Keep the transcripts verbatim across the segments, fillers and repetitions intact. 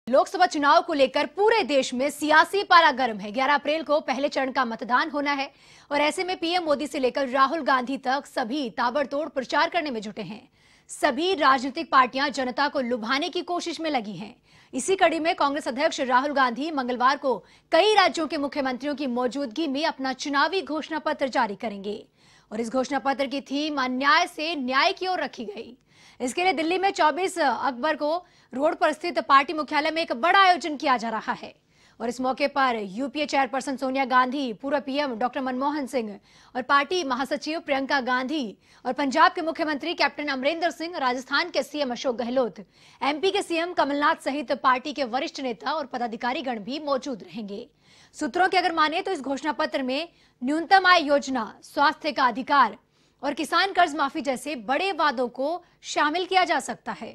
लोकसभा चुनाव को लेकर पूरे देश में सियासी पारा गर्म है। ग्यारह अप्रैल को पहले चरण का मतदान होना है और ऐसे में पीएम मोदी से लेकर राहुल गांधी तक सभी ताबड़तोड़ प्रचार करने में जुटे हैं। सभी राजनीतिक पार्टियां जनता को लुभाने की कोशिश में लगी हैं। इसी कड़ी में कांग्रेस अध्यक्ष राहुल गांधी मंगलवार को कई राज्यों के मुख्यमंत्रियों की मौजूदगी में अपना चुनावी घोषणा पत्र जारी करेंगे और इस घोषणा पत्र की थीम अन्याय से न्याय की ओर रखी गई। इसके लिए दिल्ली में चौबीस अक्टूबर को रोड पर स्थित पार्टी मुख्यालय में एक बड़ा आयोजन किया जा रहा है और इस मौके पर यूपीए चेयरपर्सन सोनिया गांधी, पूर्व पीएम डॉक्टर मनमोहन सिंह और पार्टी महासचिव प्रियंका गांधी और पंजाब के मुख्यमंत्री कैप्टन अमरिंदर सिंह, राजस्थान के सीएम अशोक गहलोत, एमपी के सीएम कमलनाथ सहित पार्टी के वरिष्ठ नेता और पदाधिकारीगण भी मौजूद रहेंगे। सूत्रों की अगर माने तो इस घोषणा पत्र में न्यूनतम आय योजना, स्वास्थ्य का अधिकार और किसान कर्ज माफी जैसे बड़े वादों को शामिल किया जा सकता है।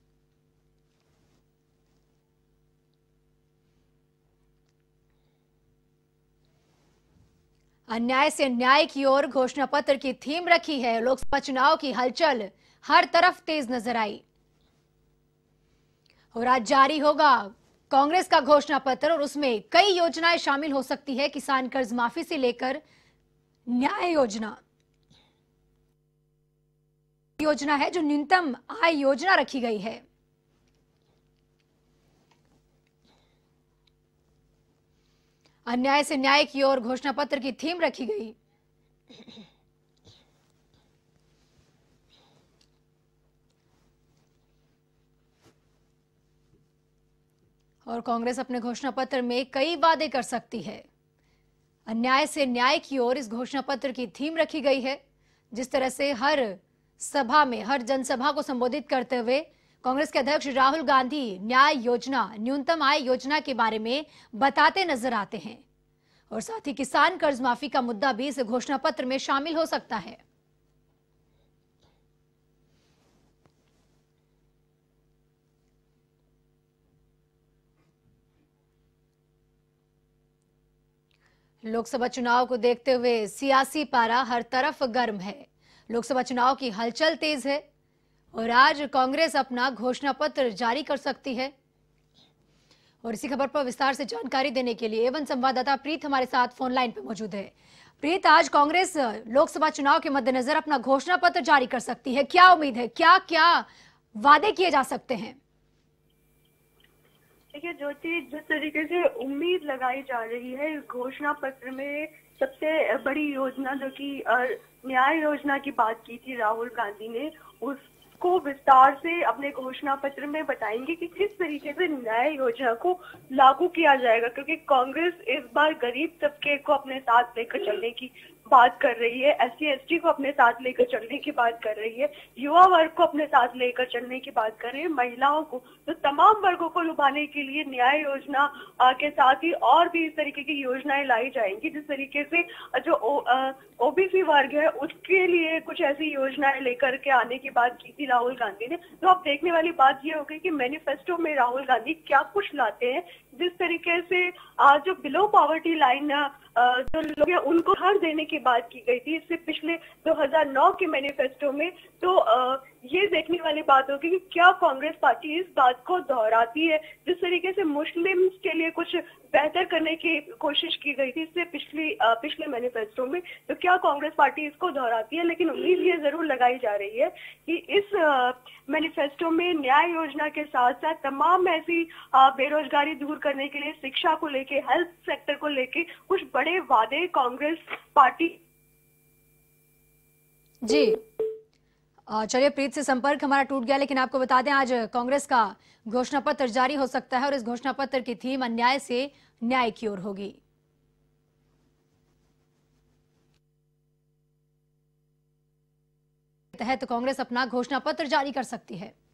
अन्याय से न्याय की ओर घोषणा पत्र की थीम रखी है। लोकसभा चुनाव की हलचल हर तरफ तेज नजर आई और आज जारी होगा कांग्रेस का घोषणा पत्र और उसमें कई योजनाएं शामिल हो सकती है। किसान कर्ज माफी से लेकर न्याय योजना योजना है जो न्यूनतम आय योजना रखी गई है। अन्याय से न्याय की ओर घोषणा पत्र की थीम रखी गई। और कांग्रेस अपने घोषणा पत्र में कई वादे कर सकती है। अन्याय से न्याय की ओर इस घोषणा पत्र की थीम रखी गई है। जिस तरह से हर सभा में, हर जनसभा को संबोधित करते हुए कांग्रेस के अध्यक्ष राहुल गांधी न्याय योजना, न्यूनतम आय योजना के बारे में बताते नजर आते हैं और साथ ही किसान कर्ज माफी का मुद्दा भी इस घोषणा पत्र में शामिल हो सकता है। लोकसभा चुनाव को देखते हुए सियासी पारा हर तरफ गर्म है। लोकसभा चुनाव की हलचल तेज है और आज कांग्रेस अपना घोषणा पत्र जारी कर सकती है। और इसी खबर पर विस्तार से जानकारी देने के लिए एवं संवाददाता प्रीत हमारे साथ फोन लाइन पर मौजूद है। प्रीत, आज कांग्रेस लोकसभा चुनाव के मद्देनजर अपना घोषणा पत्र जारी कर सकती है, क्या उम्मीद है, क्या क्या वादे किए जा सकते हैं? देखिए ज्योति, जिस तरीके से उम्मीद लगाई जा रही है इस घोषणा पत्र में सबसे बड़ी योजना जो कि न्याय योजना की बात की थी राहुल गांधी ने, उसको विस्तार से अपने घोषणा पत्र में बताएंगे कि किस तरीके से न्याय योजना को लागू किया जाएगा, क्योंकि कांग्रेस इस बार गरीब तबके को अपने साथ लेकर चलने की बात कर रही है, एस सी एस टी को अपने साथ लेकर चलने की बात कर रही है, युवा वर्ग को अपने साथ लेकर चलने की बात कर रही है, महिलाओं को, तो तमाम वर्गों को लुभाने के लिए न्याय योजना के साथ ही और भी इस तरीके की योजनाएं लाई जाएंगी। जिस तरीके से जो ओबीसी वर्ग है उसके लिए कुछ ऐसी योजनाएं लेकर के आने की बात की थी राहुल गांधी ने। तो अब देखने वाली बात ये होगी कि मैनिफेस्टो में राहुल गांधी क्या कुछ लाते हैं। जिस तरीके से आज जो बिलो पॉवर्टी लाइन जो लोग हैं उनको हर देने की बात की गई थी इससे पिछले दो हज़ार नौ के मैनिफेस्टो में, तो ये देखने वाली बात होगी कि क्या कांग्रेस पार्टी इस बात को दोहराती है। जिस तरीके से मुस्लिम्स के लिए कुछ बेहतर करने की कोशिश की गई थी इससे पिछली पिछले मैनिफेस्टो में, तो क्या कांग्रेस पार्टी इसको दोहराती है। लेकिन उम्मीद ये जरूर लगाई जा रही है कि इस मैनिफेस्टो में न्याय योजना के साथ साथ तमाम ऐसी बेरोजगारी दूर करने के लिए, शिक्षा को लेके, हेल्थ सेक्टर को लेके कुछ बड़े वादे कांग्रेस पार्टी। जी चलिए, प्रीत से संपर्क हमारा टूट गया, लेकिन आपको बता दें आज कांग्रेस का घोषणा पत्र जारी हो सकता है और इस घोषणा पत्र की थीम अन्याय से न्याय की ओर होगी। तहत कांग्रेस अपना घोषणा पत्र जारी कर सकती है।